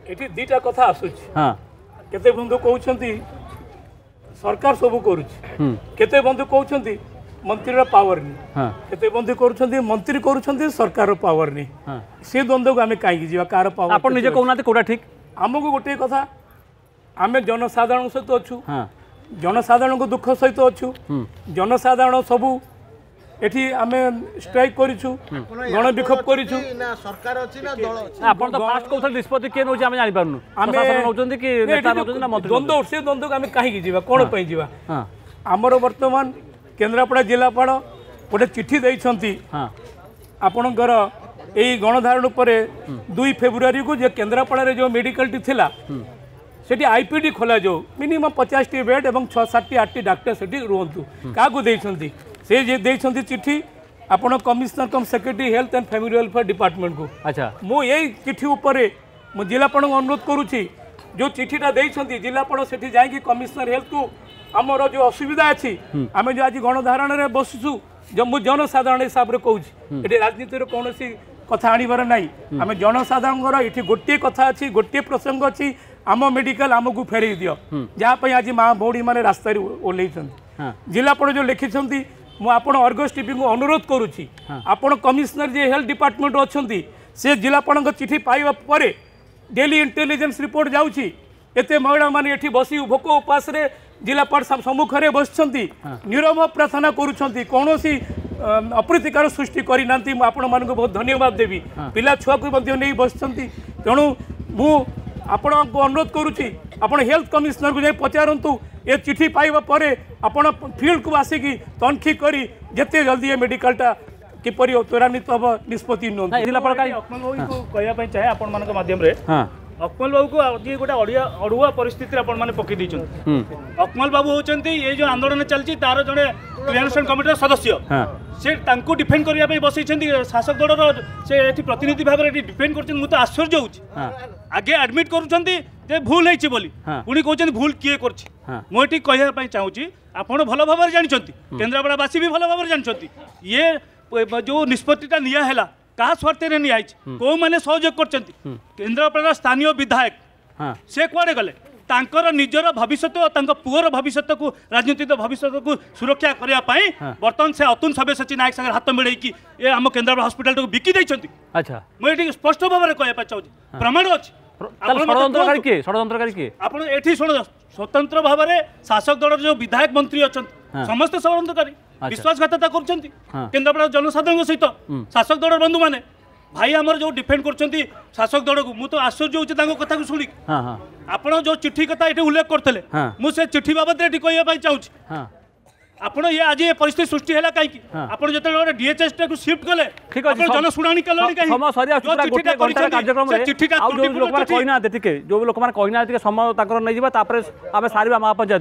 एठी दीटा कथा आसुछि हां केते बंधु कहउछंती सरकार सब करूछि केते बंधु कहउछंती मंत्री रा पावर नी हां केते बंधु करूछंती मंत्री करूछंती सरकार रो पावर नी हां से द्वंद्व को आमे काई जीवा कार पावर आपण निजे कहउनाते कोडा ठीक हमको गोटे कथा आमे जनसाधारण सहित अछु हां जनसाधारण को दुख सहित अछु जनसाधारण सबू एठी आमे स्ट्राइक करिछु गण विक्षोभ करिछु ना सरकार अछि ना दल अछि आपण तो फास्ट कोथल निष्पत्ति के नोछि आमे जानि पारनु प्रशासन नौचंदी कि नेता नौचंदी ना मंत्री द्वंद्व से द्वंद्व आमे काहे जीवा कोन पई जीवा हां हमर वर्तमान केन्द्रापड़ा जिलापाल गोटे चिठी दैछंती हां आपणकर एई गणधारण उपरे 2 फेब्रुआरी को जे केन्द्रापड़ा रे जो मेडिकल टी थिला सेठी आईपीडी खोला जो मिनिमम 50 टी बेड एवं 6-7 टी 8 टी डॉक्टर सेठी रहंतु कागु दैछंती से जे दैछंती चिठी आपण commissioner cum secretary health and family welfare department को अच्छा मो एई चिठी उपरे मो जिलापाल अनुरोध करूची जो चिठीटा दैछंती जिलापाल सेठी जाई कमिश्नर हेल्थ को आमर जो असुविधा अच्छी आम जो आज गणधारण में बसुचु जो मुझे जनसाधारण हिसाब से कहूँ ये राजनीतिर कौन कथा आणवर ना आम जनसाधारण ये गोटे कथा अच्छी गोटे प्रसंग अच्छी आम मेडिकल आमको फेर दियो जहाँपाई आज माँ भौणी मैंने रास्ता ओल्ल जिलापाल जो लिखिं मुझे अर्गस टीवी को अनुरोध करुच्ची आपण कमिश्नर जे हेल्थ डिपार्टमेंट अच्छा से जिलापाल चिठी पाइबा पर डेली इंटेलिजेंस रिपोर्ट जाऊँगी एते महिला माने एठी बसी भोक उपास रे जिलापाल सम्मुख में बसछंती निरव प्रार्थना करुछंती कौनसी अप्रीतिकार सृष्टि करना आपण मान बहुत धन्यवाद देवी पिला छुआ को नहीं बसछंती तेणु मु आपण को अनुरोध करुच्ची आपण हेल्थ कमिश्नर को जाई पचारंतु ए चिठी पाइबा परे आपण फील्ड को आसिकी तनखी करी जेते जल्दी ये मेडिकलटा किपरि त्वरान्वित हम निष्पत्ति जिलापाल कहवाई चाहे आपण मान माध्यम रे अकमल बाबू को आज गोटे अड़ुआ परिस्थिति आपण मैंने पकई अकमल बाबू होती ये जो आंदोलन चलती तार जड़े क्रियानुष्ठान कमिटी सदस्य से डिफेंड करने बसई शासक दल से प्रतिनिधि भाव में डिफेंड कर मुझे आश्चर्य हो आगे एडमिट कर भूल है बोली पुणी कहते भूल किए कर कहवाई चाहूँगी आपड़ भल भाव जानते केन्द्रापड़ावासी भी भल भाव जानते ये जो निष्पत्तिटा निया क्या स्वार्थ नहीं कौ मैंने सहयोग कर केन्द्रापड़ा स्थानीय विधायक से कुआडे गले तांकर निजर भविष्य और पुअर भविष्य को राजनीतिक भविष्य को सुरक्षा करने बर्तमान से अतुल सब्यसाची नायक संगे हाथ मिले ये आम केन्द्रापड़ा हॉस्पिटल को बिकी देइछंती अच्छा मुझे स्पष्ट भाव में कहना चाहूँ प्रमाण अच्छी स्वतंत्र भाव में शासक दल जो विधायक मंत्री अच्छा समस्त षड़यंत्रकारी विश्वासघातता कर जनसाधारण सहित शासक दल बंधु मैंने भाई आमर जो डिफेंड कर शासक दल को मुझे आश्चर्य होता कथा को शुणी आप जो चिट्ठी कथा ये उल्लेख करते मुझे चिट्ठी बाबद कहवाई चाहूँगी आपण ये आज ये परिस्थिति सृष्टि है कहीं आप जो डीएचएस को शिफ्ट कले जनशुणी जो लोक मैंने समय नहीं सारे महापंचायत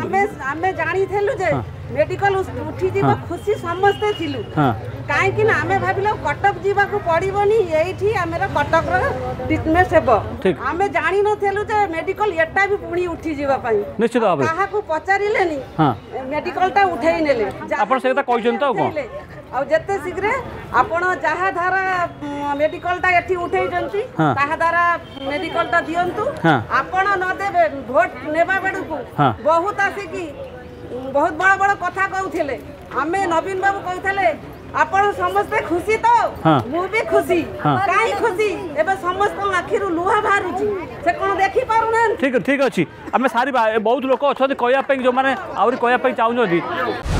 को मेडिकल उठी जीवा खुशी समस्ते थिलु काहे कि ना हमें भाबिलो कटक जीवा को पड़िबनी एठी हमरा कटक रो ट्रीटमेंट हेबो हमें जानि न थेलु जे मेडिकल एटा भी पुणी उठी जीवा पई निश्चित भाबे काहा को पचारिलेनी मेडिकल टा उठेई नेले आपण सेता कहजन त को आ जते शीघ्र आपण जहा धारा मेडिकल टा एठी उठेई जंती ताहा धारा मेडिकल टा दियंतु आपण न देबे वोट नेबा बेडु को बहुत आसे की बहुत बड़ा बड़ा कथा कहते आमे नवीन बाबू कहते आपण समस्ते खुशी तो मु भी खुशी काई खुशी एबे समस्त आखिरु लुहा बाहरुची से कोन देखि पारुना ठीक ठीक अछि आमे सारी बहुत लोक अछथि कहया पे जो माने आउरी कहया पे चाहू